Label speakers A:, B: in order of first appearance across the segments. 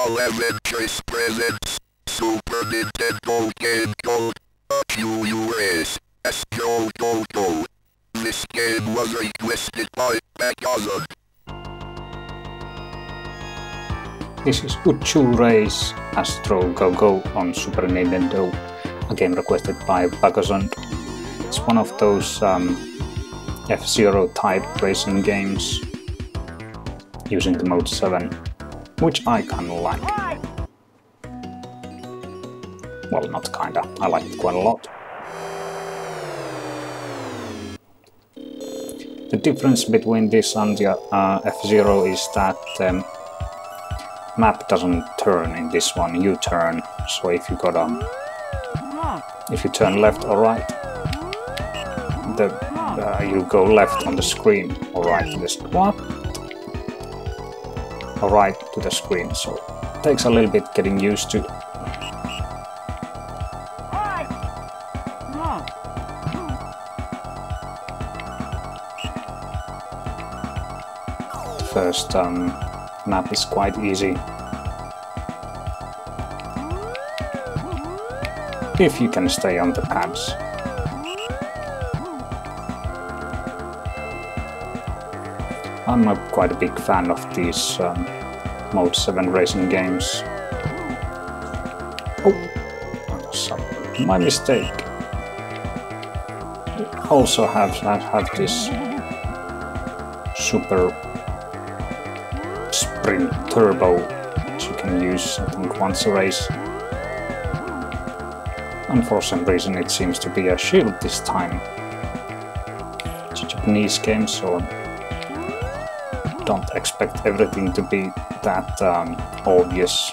A: Polaventris presents Super Nintendo game called Uchuu Astro. This game was requested by Bagozonde.
B: This is Uchuu Race Astro Go on Super Nintendo, a game requested by Bagozonde. It's one of those F-Zero type racing games using the mode 7, which I kinda like. Well, not kinda, I like it quite a lot. The difference between this and the F-Zero is that the map doesn't turn in this one, you turn. So if you turn left or right, you go left on the screen or right to the or right to the screen. So it takes a little bit getting used to. The first map is quite easy. If you can stay on the pads. I'm quite a big fan of these Mode 7 racing games. Oh, that was my mistake. It also have this super sprint turbo, which you can use, I think, once a race. And for some reason it seems to be a shield this time. It's a Japanese game, so don't expect everything to be that obvious.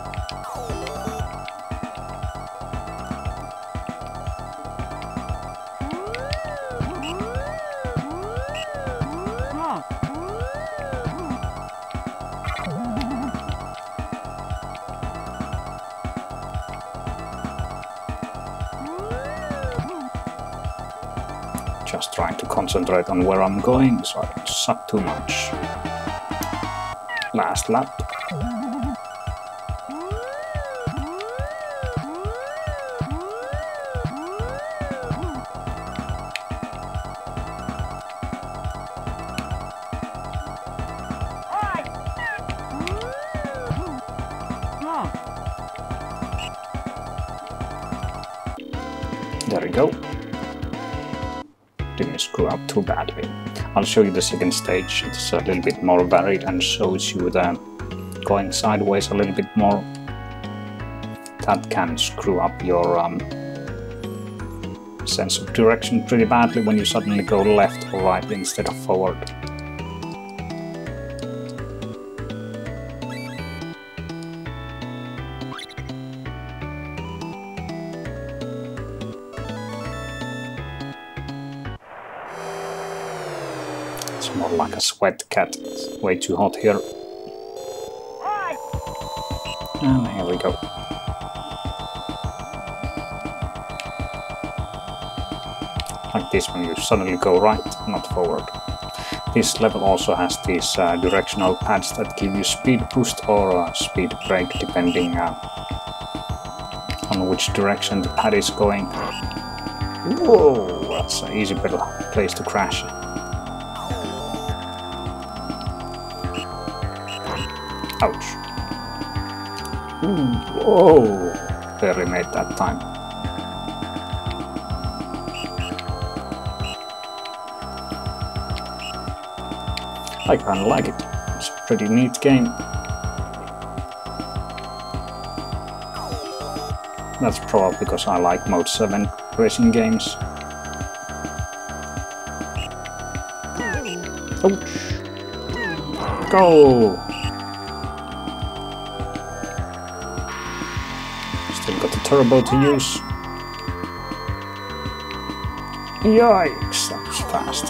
B: Just trying to concentrate on where I'm going so I don't suck too much. Last lap. There we go. Didn't screw up too badly. I'll show you the second stage. It's a little bit more varied and shows you the going sideways a little bit more. That can screw up your sense of direction pretty badly when you suddenly go left or right instead of forward. It's more like a sweat cat. It's way too hot here. And here we go. Like this when you suddenly go right, not forward. This level also has these directional pads that give you speed boost or speed brake depending on which direction the pad is going. Whoa, that's an easy place to crash. Ouch. Ooh, whoa, barely made that time. I kinda like it. It's a pretty neat game. That's probably because I like Mode 7 racing games. Ouch. Go! Still got the turbo to use. Yikes, that was fast.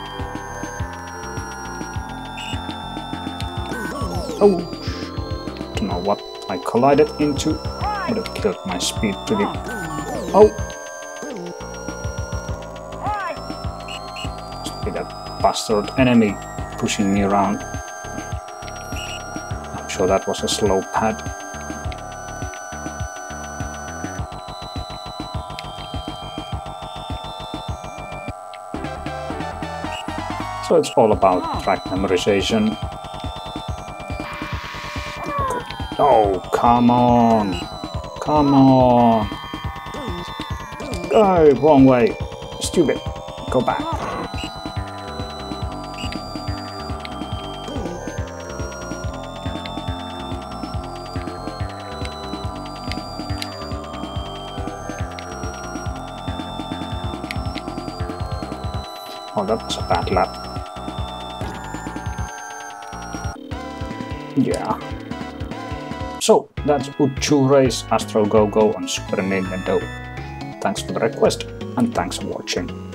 B: Oh, don't know what I collided into, but it killed my speed pretty. Oh! Must be that bastard enemy pushing me around. sure that was a slow pad. So it's all about track memorization. Oh, come on! Come on! Go! Wrong way! Stupid! Go back! Oh, that was a bad lap. Yeah. So, that's Uchuu Race Astro Go Go on Super Nintendo. Thanks for the request, and thanks for watching.